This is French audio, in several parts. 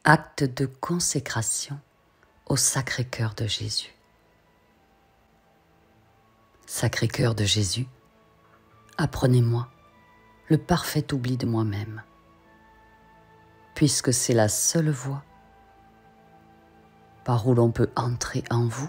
Acte de consécration au Sacré-Cœur de Jésus. Sacré-Cœur de Jésus, apprenez-moi le parfait oubli de moi-même, puisque c'est la seule voie par où l'on peut entrer en vous,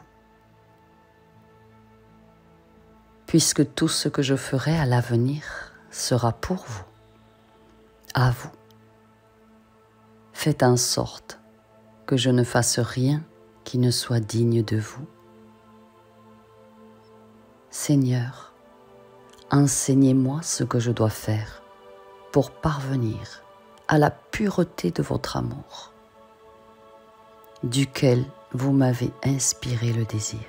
puisque tout ce que je ferai à l'avenir sera pour vous, à vous. Faites en sorte que je ne fasse rien qui ne soit digne de vous. Seigneur, enseignez-moi ce que je dois faire pour parvenir à la pureté de votre amour, duquel vous m'avez inspiré le désir.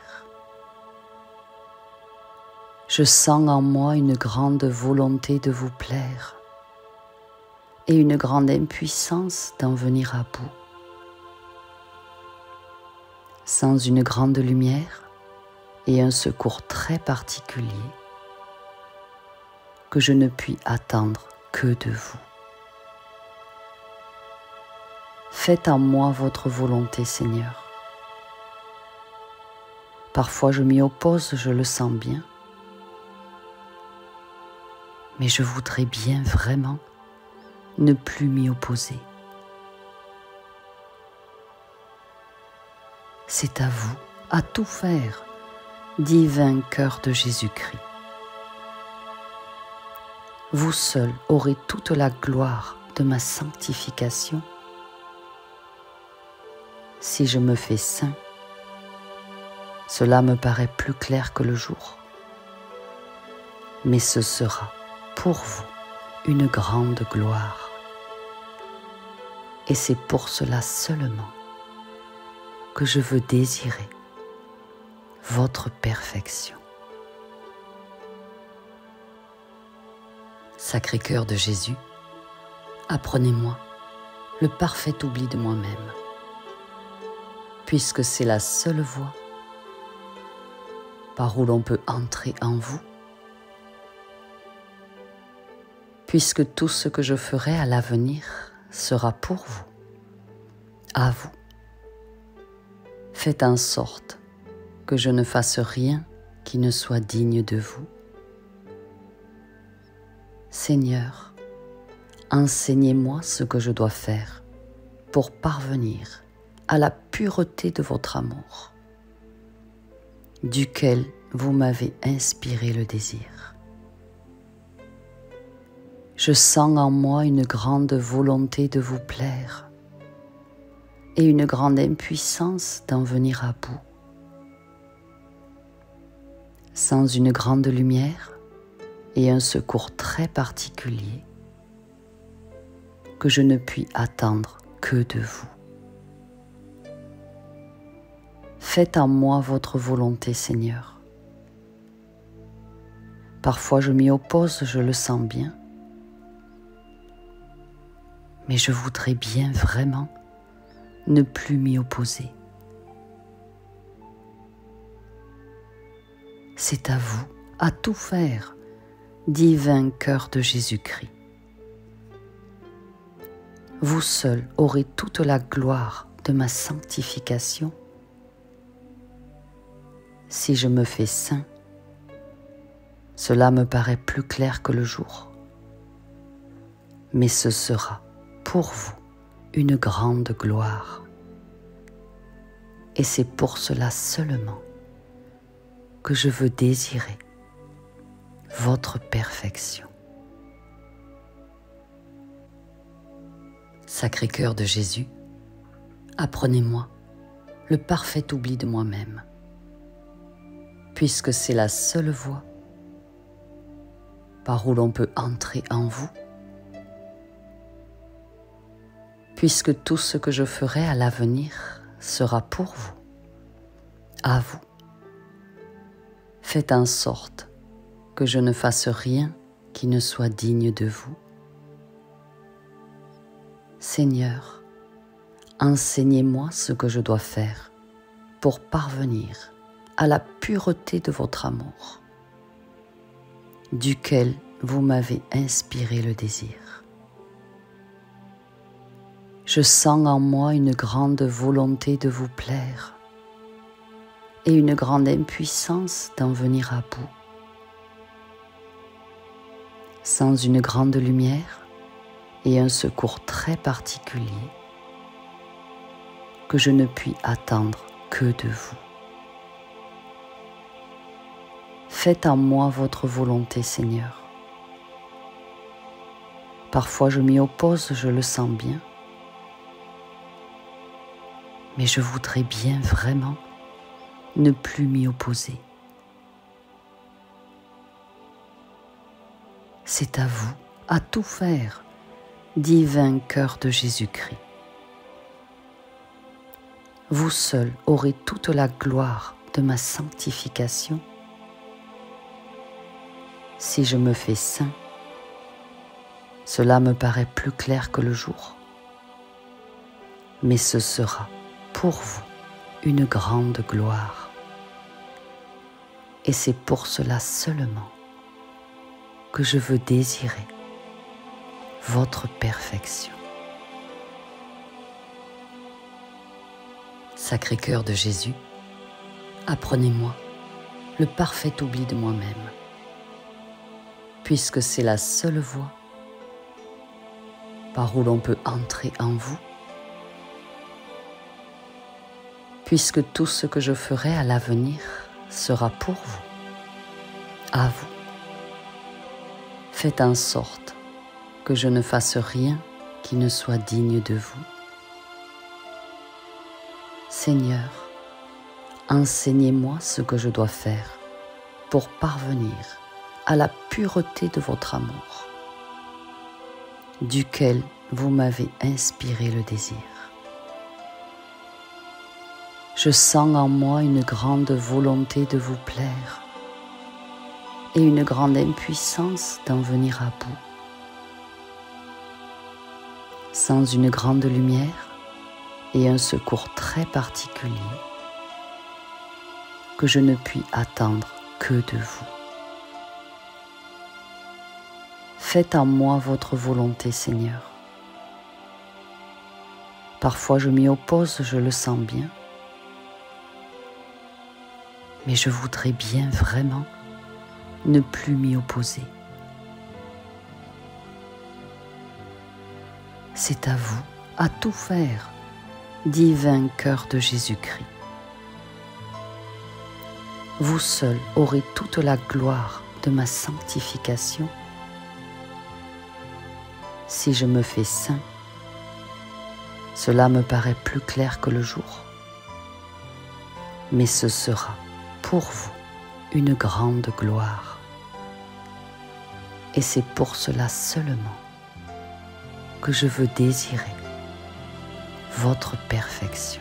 Je sens en moi une grande volonté de vous plaire et une grande impuissance d'en venir à bout. Sans une grande lumière et un secours très particulier que je ne puis attendre que de vous. Faites en moi votre volonté, Seigneur. Parfois je m'y oppose, je le sens bien, mais je voudrais bien vraiment ne plus m'y opposer. C'est à vous, à tout faire, divin cœur de Jésus-Christ. Vous seul aurez toute la gloire de ma sanctification. Si je me fais saint, cela me paraît plus clair que le jour, mais ce sera pour vous une grande gloire. Et c'est pour cela seulement que je veux désirer votre perfection. Sacré-Cœur de Jésus, apprenez-moi le parfait oubli de moi-même, puisque c'est la seule voie par où l'on peut entrer en vous, puisque tout ce que je ferai à l'avenir sera pour vous, à vous. Faites en sorte que je ne fasse rien qui ne soit digne de vous. Seigneur, enseignez-moi ce que je dois faire pour parvenir à la pureté de votre amour, duquel vous m'avez inspiré le désir. Je sens en moi une grande volonté de vous plaire et une grande impuissance d'en venir à bout. Sans une grande lumière et un secours très particulier que je ne puis attendre que de vous. Faites en moi votre volonté, Seigneur. Parfois je m'y oppose, je le sens bien, mais je voudrais bien vraiment ne plus m'y opposer. C'est à vous, à tout faire, divin cœur de Jésus-Christ. Vous seul aurez toute la gloire de ma sanctification. Si je me fais saint, cela me paraît plus clair que le jour, mais ce sera pour vous une grande gloire. Et c'est pour cela seulement que je veux désirer votre perfection. Sacré-Cœur de Jésus, apprenez-moi le parfait oubli de moi-même, puisque c'est la seule voie par où l'on peut entrer en vous, puisque tout ce que je ferai à l'avenir sera pour vous, à vous. Faites en sorte que je ne fasse rien qui ne soit digne de vous. Seigneur, enseignez-moi ce que je dois faire pour parvenir à la pureté de votre amour, duquel vous m'avez inspiré le désir. Je sens en moi une grande volonté de vous plaire et une grande impuissance d'en venir à bout. Sans une grande lumière et un secours très particulier que je ne puis attendre que de vous. Faites en moi votre volonté, Seigneur. Parfois je m'y oppose, je le sens bien, mais je voudrais bien vraiment ne plus m'y opposer. C'est à vous, à tout faire, divin cœur de Jésus-Christ. Vous seul aurez toute la gloire de ma sanctification. Si je me fais saint, cela me paraît plus clair que le jour, mais ce sera pour vous une grande gloire. Et c'est pour cela seulement que je veux désirer votre perfection. Sacré-Cœur de Jésus, apprenez-moi le parfait oubli de moi-même, puisque c'est la seule voie par où l'on peut entrer en vous, puisque tout ce que je ferai à l'avenir sera pour vous, à vous. Faites en sorte que je ne fasse rien qui ne soit digne de vous. Seigneur, enseignez-moi ce que je dois faire pour parvenir à la pureté de votre amour, duquel vous m'avez inspiré le désir. Je sens en moi une grande volonté de vous plaire et une grande impuissance d'en venir à bout. Sans une grande lumière et un secours très particulier que je ne puis attendre que de vous. Faites en moi votre volonté, Seigneur. Parfois je m'y oppose, je le sens bien, mais je voudrais bien vraiment ne plus m'y opposer. C'est à vous, à tout faire, divin cœur de Jésus-Christ. Vous seul aurez toute la gloire de ma sanctification. Si je me fais saint, cela me paraît plus clair que le jour, mais ce sera pour vous une grande gloire. Et c'est pour cela seulement que je veux désirer votre perfection.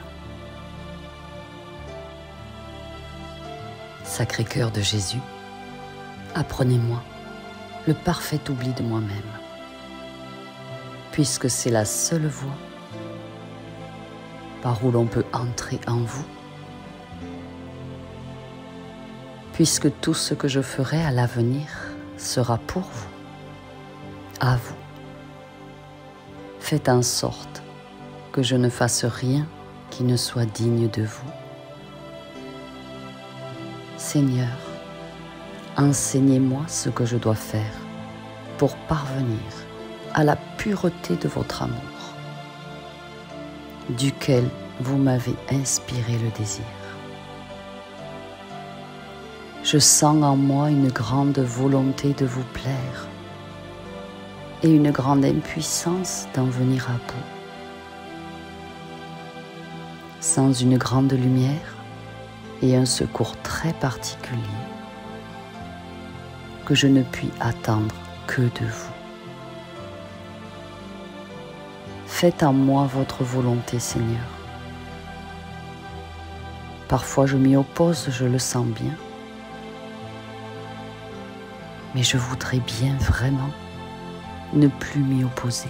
Sacré-Cœur de Jésus, apprenez-moi le parfait oubli de moi-même, puisque c'est la seule voie par où l'on peut entrer en vous, puisque tout ce que je ferai à l'avenir sera pour vous, à vous. Faites en sorte que je ne fasse rien qui ne soit digne de vous. Seigneur, enseignez-moi ce que je dois faire pour parvenir à la pureté de votre amour, duquel vous m'avez inspiré le désir. Je sens en moi une grande volonté de vous plaire et une grande impuissance d'en venir à bout. Sans une grande lumière et un secours très particulier que je ne puis attendre que de vous. Faites en moi votre volonté, Seigneur. Parfois je m'y oppose, je le sens bien, mais je voudrais bien vraiment ne plus m'y opposer.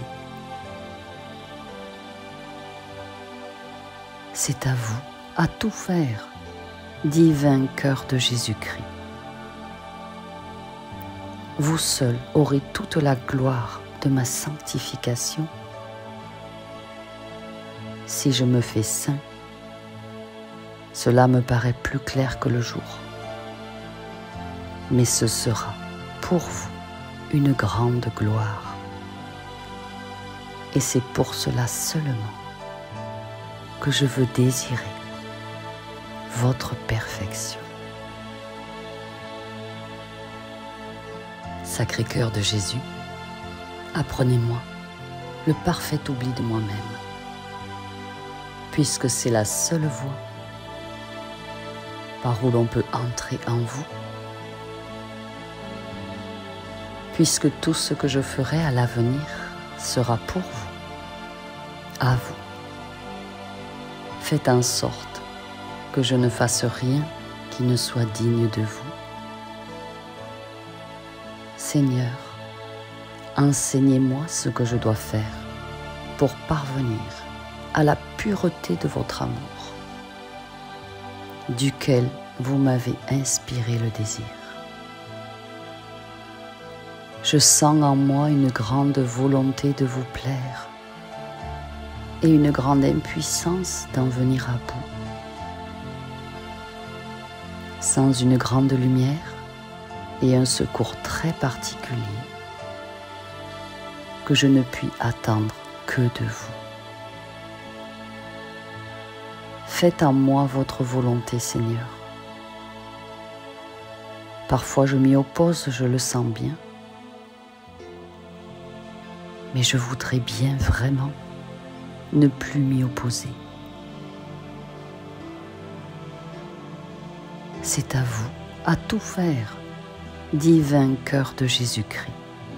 C'est à vous, à tout faire, divin cœur de Jésus-Christ. Vous seul aurez toute la gloire de ma sanctification. Si je me fais saint, cela me paraît plus clair que le jour. Mais ce sera pour vous une grande gloire. Et c'est pour cela seulement que je veux désirer votre perfection. Sacré-Cœur de Jésus, apprenez-moi le parfait oubli de moi-même, puisque c'est la seule voie par où l'on peut entrer en vous, puisque tout ce que je ferai à l'avenir sera pour vous, à vous. Faites en sorte que je ne fasse rien qui ne soit digne de vous. Seigneur, enseignez-moi ce que je dois faire pour parvenir à la pureté de votre amour, duquel vous m'avez inspiré le désir. Je sens en moi une grande volonté de vous plaire et une grande impuissance d'en venir à bout. Sans une grande lumière et un secours très particulier, que je ne puis attendre que de vous. Faites en moi votre volonté, Seigneur. Parfois je m'y oppose, je le sens bien, mais je voudrais bien vraiment ne plus m'y opposer. C'est à vous, à tout faire, divin cœur de Jésus-Christ.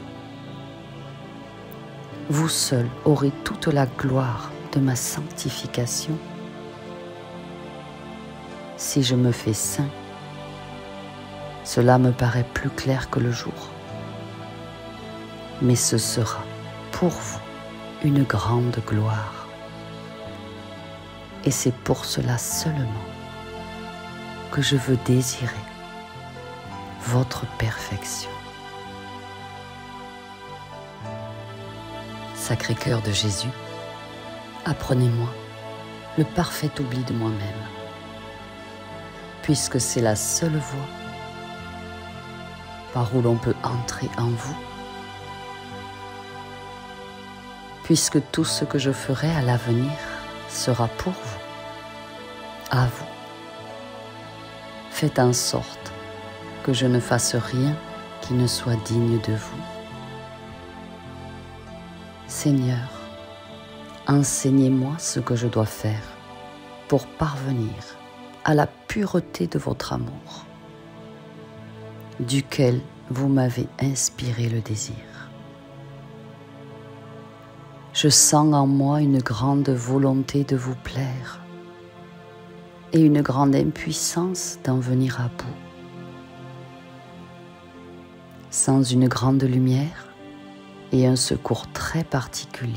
Vous seul aurez toute la gloire de ma sanctification. Si je me fais saint, cela me paraît plus clair que le jour. Mais ce sera pour vous une grande gloire. Et c'est pour cela seulement que je veux désirer votre perfection. Sacré-Cœur de Jésus, apprenez-moi le parfait oubli de moi-même, puisque c'est la seule voie par où l'on peut entrer en vous, puisque tout ce que je ferai à l'avenir sera pour vous, à vous. Faites en sorte que je ne fasse rien qui ne soit digne de vous. Seigneur, enseignez-moi ce que je dois faire pour parvenir à la pureté de votre amour, duquel vous m'avez inspiré le désir. Je sens en moi une grande volonté de vous plaire et une grande impuissance d'en venir à bout. Sans une grande lumière et un secours très particulier,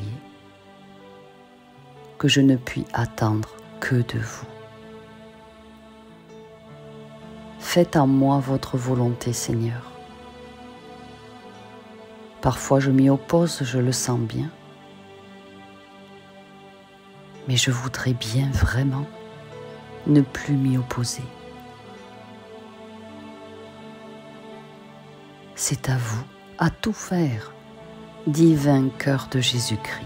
que je ne puis attendre que de vous. Faites en moi votre volonté, Seigneur. Parfois je m'y oppose, je le sens bien, mais je voudrais bien vraiment ne plus m'y opposer. C'est à vous, à tout faire, divin cœur de Jésus-Christ.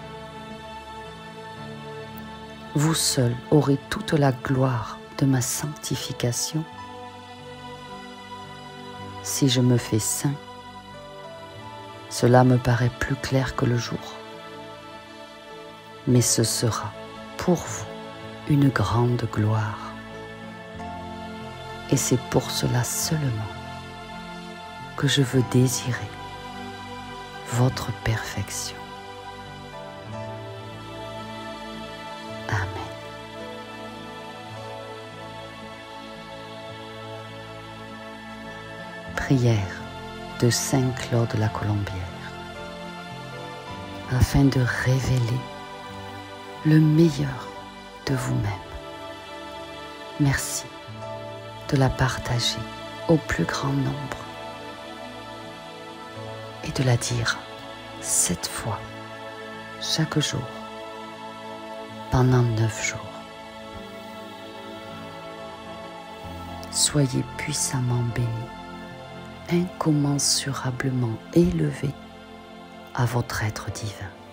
Vous seul aurez toute la gloire de ma sanctification. Si je me fais saint, cela me paraît plus clair que le jour. Mais ce sera pour vous une grande gloire. Et c'est pour cela seulement que je veux désirer votre perfection. Amen. Prière de Saint Claude la Colombière, afin de révéler le meilleur de vous-même. Merci de la partager au plus grand nombre et de la dire 7 fois chaque jour pendant 9 jours. Soyez puissamment bénis, incommensurablement élevés à votre être divin.